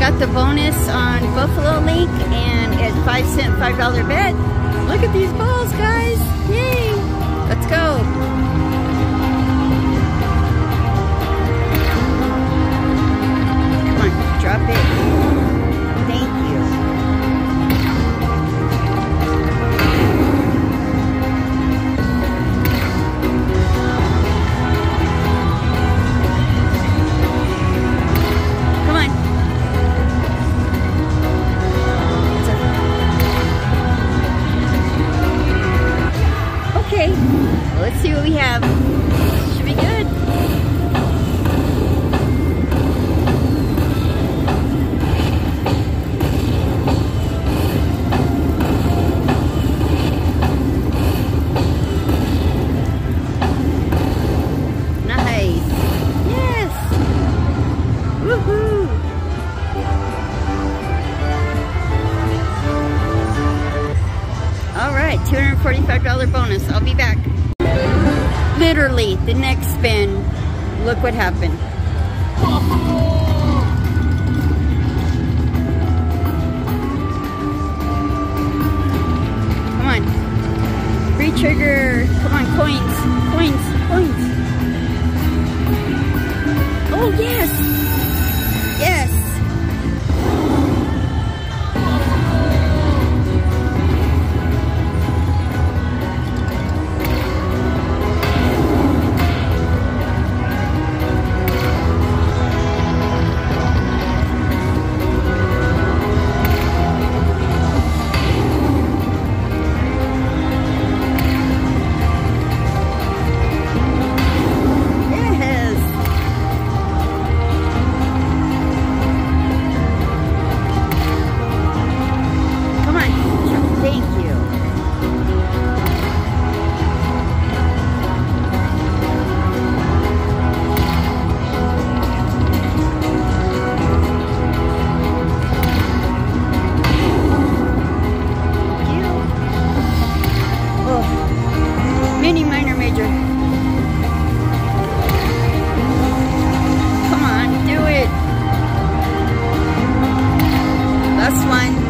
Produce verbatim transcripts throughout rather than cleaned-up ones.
got the bonus on Buffalo Link and it's five cent, five dollar bet. Look at these balls, guys. Yay. Let's go. Come on, drop it. Thank you. Come on. Okay, let's see what we have. Should be good. Nice. Yes. Woohoo. All right, two hundred forty-five dollar bonus. I'll be back. Literally, the next spin, look what happened. Come on. Re-trigger. Come on, coins. Coins. Coins. Oh, yes. Yes. Mini, minor, major. Come on, do it. Last one.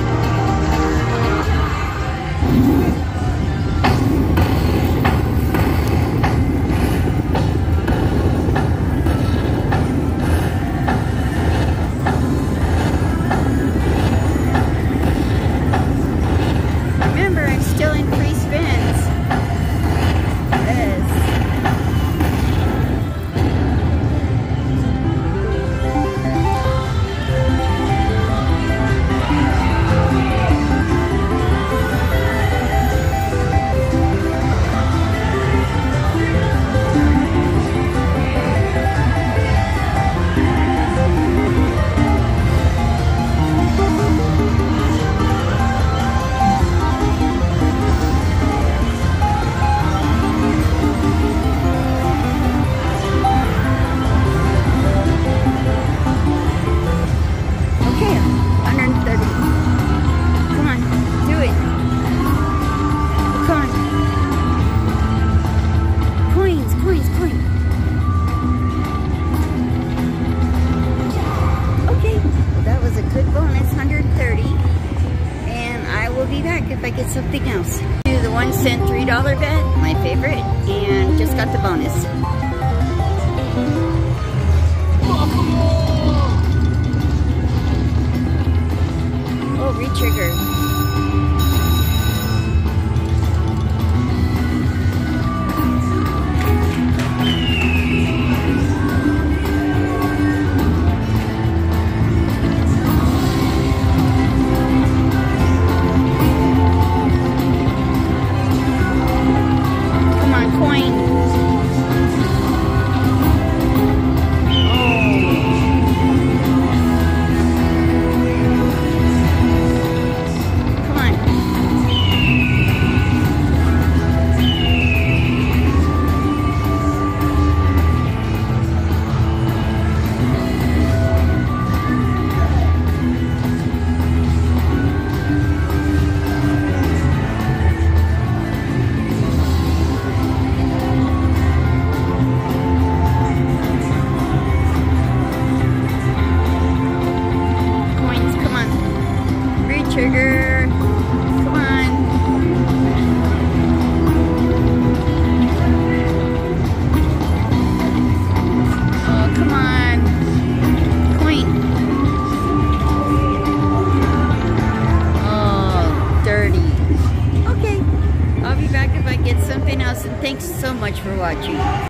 Remember, I'm still in free spins. If I get something else. Do the one cent, three dollar bet, my favorite, and just got the bonus. Oh, re-trigger. Coin. Oh. sugar. Come on. Oh, come on. Point. Oh, dirty. Okay. I'll be back if I get something else, and thanks so much for watching.